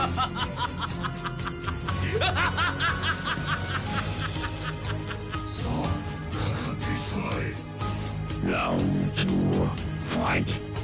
さあ、かかってしまえ。 ラウンド2、ファイト。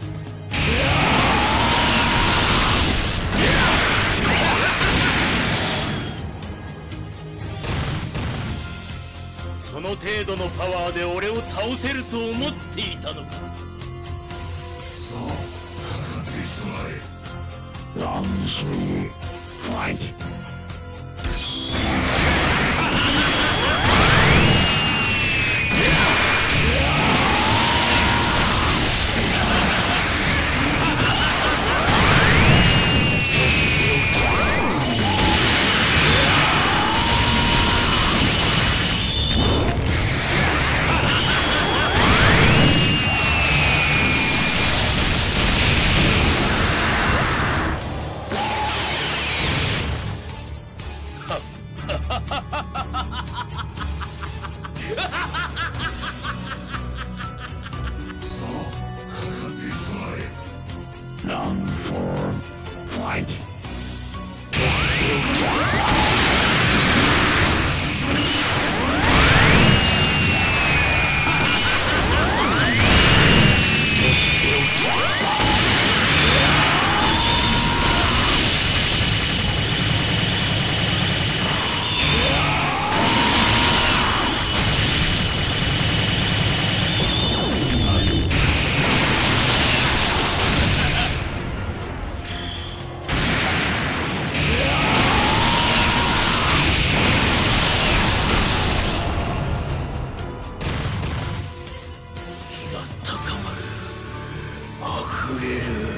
その程度のパワーで俺を倒せると思っていたのか。 さあ、かかってしまえ。 ラウンド3、ファイト。Round 4, fight! 溢れる